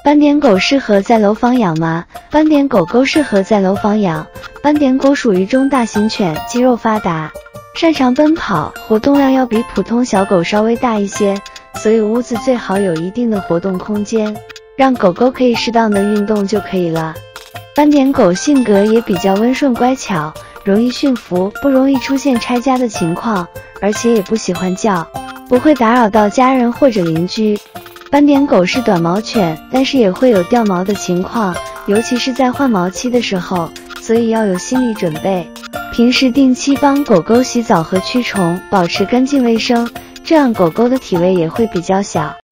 斑点狗适合在楼房养吗？斑点狗狗适合在楼房养。斑点狗属于中大型犬，肌肉发达，擅长奔跑，活动量要比普通小狗稍微大一些，所以屋子最好有一定的活动空间，让狗狗可以适当的运动就可以了。斑点狗性格也比较温顺乖巧，容易驯服，不容易出现拆家的情况，而且也不喜欢叫，不会打扰到家人或者邻居。斑点狗是短毛犬，但是也会有掉毛的情况，尤其是在换毛期的时候，所以要有心理准备。平时定期帮狗狗洗澡和驱虫，保持干净卫生，这样狗狗的体味也会比较小。